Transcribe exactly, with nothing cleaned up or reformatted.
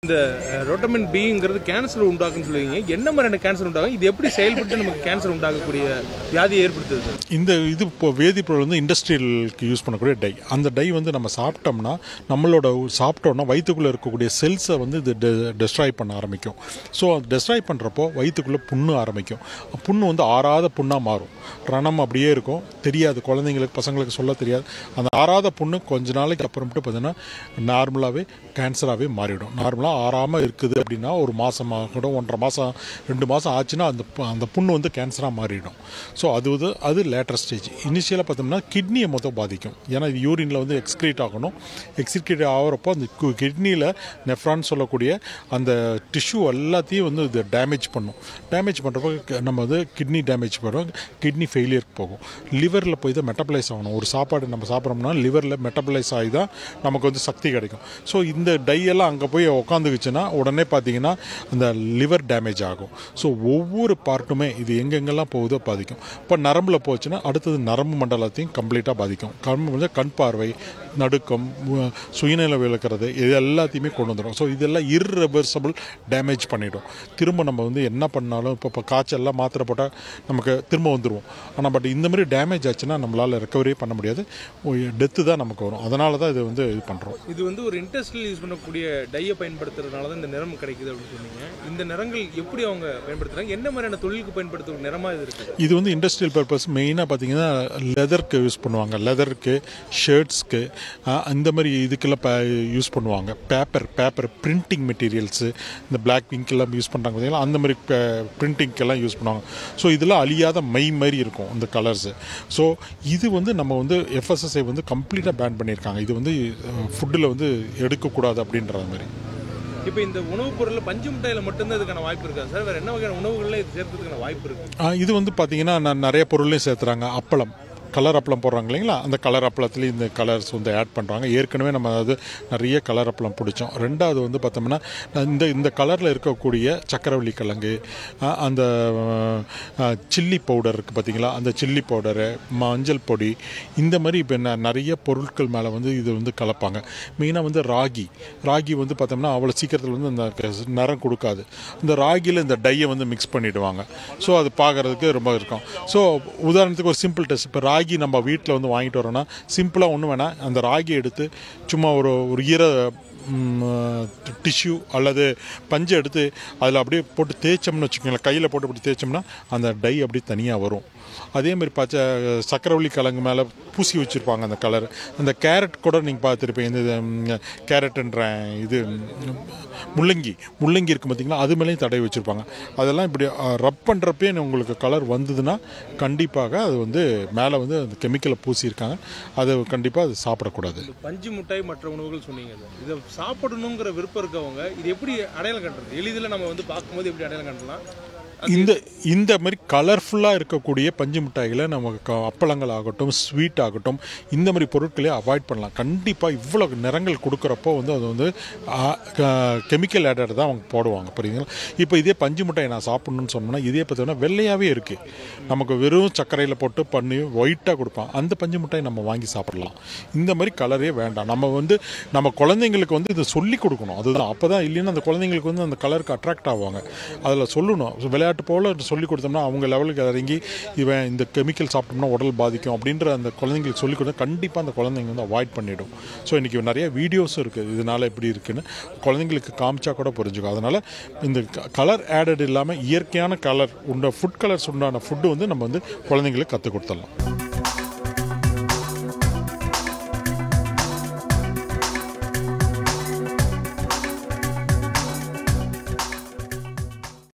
இந்த ரொட்டமின் பிங்கிறது கேன்சர் உண்டாக்குன்னு சொல்லுவீங்க. என்ன மாதிரியான கேன்சர் உண்டாகும்? இது எப்படி செயல்பட்டு நமக்கு கேன்சர் உண்டாகக்கூடிய வியாதியை ஏற்படுத்துது? இந்த இது இப்போ வேதிப்பொருள் வந்து இண்டஸ்ட்ரியலுக்கு யூஸ் பண்ணக்கூடிய டை. அந்த டை வந்து நம்ம சாப்பிட்டோம்னா நம்மளோட சாப்பிட்டோம்னா வயிற்றுக்குள்ளே இருக்கக்கூடிய செல்ஸை வந்து இது டெ டெஸ்ட்ராய் பண்ண ஆரம்பிக்கும். ஸோ டெஸ்ட்ராய் பண்ணுறப்போ வயிற்றுக்குள்ளே புண்ணு ஆரம்பிக்கும். புண்ணு வந்து ஆறாத புண்ணாக மாறும். ரணம் அப்படியே இருக்கும், தெரியாது, குழந்தைங்களுக்கு பசங்களுக்கு சொல்ல தெரியாது. அந்த ஆறாத புண்ணு கொஞ்ச நாளைக்கு அப்புறமேட்டு பார்த்தீங்கன்னா நார்மலாகவே கேன்சராகவே மாறிவிடும். நார்மலாக ஆறாமல் இருக்குது அப்படின்னா ஒரு மாதமாக கூட ஒன்றரை மாதம் ரெண்டு மாதம் ஆச்சுன்னா அந்த அந்த புண்ணு வந்து கேன்சராக மாறிடும். ஸோ அது வந்து அது லேட்டர் ஸ்டேஜ். இனிஷியலாக பார்த்தோம்னா கிட்னியை மொத்தம் பாதிக்கும். ஏன்னா இது யூரினில் வந்து எக்ஸ்க்ரீட் ஆகணும். எக்ஸ்க்ரீட் ஆகிறப்போ அந்த கிட்னியில் நெஃப்ரான் சொல்லக்கூடிய அந்த டிஷ்யூ எல்லாத்தையும் வந்து இது டேமேஜ் பண்ணும். டேமேஜ் பண்ணுறப்போ நம்ம வந்து கிட்னி டேமேஜ் பண்ணுறோம், கிட்னி ஃபெயிலியருக்கு போகும். லிவரில் போய் தான் மெட்டபலைஸ் ஆகணும். ஒரு சாப்பாடு நம்ம சாப்பிட்றோம்னா லிவரில் மெட்டபலைஸ் ஆகி தான் நமக்கு வந்து சக்தி கிடைக்கும். ஸோ இந்த டையெல்லாம் அங்கே போய் உட்காந்துக்குச்சுன்னா உடனே பார்த்தீங்கன்னா அந்த லிவர் டேமேஜ் ஆகும். ஸோ ஒவ்வொரு பார்ட்டுமே இது எங்கெங்கெல்லாம் போகுதோ பாதிக்கும். இப்போ நரம்பில் போச்சுன்னா அடுத்தது நரம்பு மண்டலத்தையும் கம்ப்ளீட்டாக பாதிக்கும். கண் வந்து கண் பார்வை, நடுக்கம், சுயநிலை விளக்கிறது, இது எல்லாத்தையுமே கொண்டு வந்துடும். ஸோ இதெல்லாம் இர்ரிவர்சபிள் டேமேஜ் பண்ணிவிடும். திரும்ப நம்ம வந்து என்ன பண்ணாலும் இப்போ இப்போ காய்ச்சல்லாம் மாத்திரை போட்டால் நமக்கு திரும்ப வந்துடுவோம். ஆனால் பட் இந்த மாதிரி டேமேஜ் ஆச்சுன்னா நம்மளால் ரெக்கவரி பண்ண முடியாது, டெத்து தான் நமக்கு வரும். அதனால தான் இது வந்து இது பண்ணுறோம். இது வந்து ஒரு இண்டஸ்ட்ரியல் யூஸ் பண்ணக்கூடிய டையை பயன்படுத்துறதுனால தான் இந்த நிறம் கிடைக்குது அப்படின்னு சொன்னீங்க. இந்த நிறங்கள் எப்படி அவங்க பயன்படுத்துகிறாங்க? என்ன மாதிரியான தொழிலுக்கு பயன்படுத்துகிற நிறமாக இது இருக்குது? இது வந்து இண்டஸ்ட்ரியல் பர்பஸ் மெயினாக பார்த்தீங்கன்னா லெதருக்கு யூஸ் பண்ணுவாங்க. லெதருக்கு, ஷர்ட்ஸ்க்கு, அந்த மாதிரி இதுக்கெல்லாம் ப யூஸ் பண்ணுவாங்க. பேப்பர் பேப்பர் பிரிண்டிங் மெட்டீரியல்ஸு, இந்த பிளாக் இங்க்கெல்லாம் யூஸ் பண்ணுறாங்க பார்த்தீங்கன்னா அந்த மாதிரி பிரிண்டிங்க்கெல்லாம் யூஸ் பண்ணுவாங்க. ஸோ இதெல்லாம் அழியாத மை மாதிரி இருக்கும் இந்த கலர்ஸு. ஸோ இது வந்து நம்ம வந்து எஃப்எஸ்எஸ்ஐ வந்து கம்ப்ளீட்டாக பேன் பண்ணியிருக்காங்க. இது வந்து ஃபுட்டில் வந்து எடுக்கக்கூடாது அப்படின்ற மாதிரி. இப்போ இந்த உணவுப் பொருளில் பஞ்சு மிட்டாயில் மட்டும்தான் இதுக்கான வாய்ப்பு இருக்கா சார்? வேறு என்ன வகையான உணவுகளில் இது சேர்க்கிறதுக்கான வாய்ப்பு இருக்குது? இது வந்து பார்த்தீங்கன்னா நான் நிறைய பொருளையும் சேர்த்துறாங்க. அப்பளம், கலர் அப்பளம் போடுறாங்க இல்லைங்களா, அந்த கலர் அப்பளத்துலேயும் இந்த கலர்ஸ் வந்து ஆட் பண்ணுறாங்க. ஏற்கனவே நம்ம அதாவது நிறைய கலர் அப்பளம் பிடிச்சோம். ரெண்டாவது வந்து பார்த்தோம்னா இந்த இந்த கலரில் இருக்கக்கூடிய சக்கரவள்ளி கிழங்கு, அந்த சில்லி பவுடர் இருக்குது பார்த்தீங்களா, அந்த சில்லி பவுடரு, மஞ்சள் பொடி, இந்த மாதிரி இப்போ நிறைய பொருட்கள் மேலே வந்து இது வந்து கலப்பாங்க. மெயினாக வந்து ராகி ராகி வந்து பார்த்தோம்னா அவ்வளோ சீக்கிரத்தில் வந்து அந்த நிறம் கொடுக்காது. இந்த ராகியில் இந்த டையை வந்து மிக்ஸ் பண்ணிவிடுவாங்க. ஸோ அது பார்க்குறதுக்கு ரொம்ப இருக்கும். ஸோ உதாரணத்துக்கு ஒரு சிம்பிள் டெஸ்ட், இப்போ ராகி நம்ம வீட்டில் வந்து வாங்கிட்டு வரோன்னா சிம்பிளாக ஒன்று வேணால் அந்த ராகி எடுத்து சும்மா ஒரு ஒரு ஈர டிஷ்யூ அல்லது பஞ்சு எடுத்து அதில் அப்படியே போட்டு தேய்ச்சோம்னு வச்சுக்கோங்களேன், கையில் போட்டு அப்படி தேய்ச்சோம்னா அந்த டை அப்படி தனியாக வரும். அதேமாதிரி பச்சை சக்கரவள்ளி கிழங்கு மேலே பூசி வச்சுருப்பாங்க அந்த கலர். அந்த கேரட் கூட நீங்கள் பார்த்துருப்பீங்க. இந்த கேரட்டுன்ற இது முள்ளங்கி முள்ளங்கி இருக்குது பார்த்திங்களா, அது மேலேயும் தடவி வச்சுருப்பாங்க. அதெல்லாம் இப்படி ரப் பண்ணுறப்பே உங்களுக்கு கலர் வந்ததுன்னா கண்டிப்பாக அது வந்து மேலே வந்து அந்த கெமிக்கலை பூசியிருக்காங்க. அது கண்டிப்பாக அது சாப்பிடக்கூடாது. பஞ்சு மிட்டாய் மற்ற உணவுகள் சொன்னீங்க, இதை சாப்பிடணுங்கிற விருப்பம் இருக்கவங்க இது எப்படி அடையாளம் கட்டுறது? எளிதில் நம்ம வந்து பார்க்கும்போது எப்படி அடையாளம் கட்டலாம்? இந்த இந்த மாதிரி கலர்ஃபுல்லாக இருக்கக்கூடிய பஞ்சு மிட்டாய்களை நமக்கு அப்பளங்கள் ஆகட்டும், ஸ்வீட் ஆகட்டும், இந்த மாதிரி பொருட்களே அவாய்ட் பண்ணலாம். கண்டிப்பாக இவ்வளோ நிறங்கள் கொடுக்குறப்போ வந்து அது வந்து கெமிக்கல் ஆடட் தான் அவங்க போடுவாங்க, புரியுதுங்களா? இப்போ இதே பஞ்சு மிட்டாய் நான் சாப்பிட்ணுன்னு சொன்னோம்னா இதே பார்த்தீங்கன்னா வெள்ளையாகவே இருக்குது. நமக்கு வெறும் சர்க்கரையில் போட்டு பண்ணி ஒயிட்டாக கொடுப்பான். அந்த பஞ்சு மிட்டாய் நம்ம வாங்கி சாப்பிடலாம். இந்த மாதிரி கலரே வேண்டாம். நம்ம வந்து நம்ம குழந்தைங்களுக்கு வந்து இதை சொல்லி கொடுக்கணும். அதுதான் அப்போ தான், இல்லைன்னா அந்த குழந்தைங்களுக்கு வந்து அந்த கலருக்கு அட்ராக்ட் ஆவாங்க. அதில் சொல்லணும், விளையாட்டு போல் சொல்லி கொடுத்தோம்னா அவங்க லெவலுக்கு இறங்கி இவன் இந்த கெமிக்கல் சாப்பிட்டோம்னா உடல் பாதிக்கும் அப்படின்ற அந்த குழந்தைங்களுக்கு சொல்லிக் கொடுத்தா கண்டிப்பாக அந்த குழந்தைங்க வந்து அவாய்ட் பண்ணிவிடும். ஸோ இன்றைக்கி நிறைய வீடியோஸும் இருக்குது இதனால் எப்படி இருக்குன்னு குழந்தைங்களுக்கு காமிச்சா கூட புரிஞ்சுக்கும். அதனால் இந்த கலர் ஆடட் இல்லாமல் இயற்கையான கலர் உண்ட ஃபுட் கலர்ஸ் உண்டான ஃபுட்டு வந்து நம்ம வந்து குழந்தைங்களுக்கு கற்றுக் கொடுத்துடலாம்.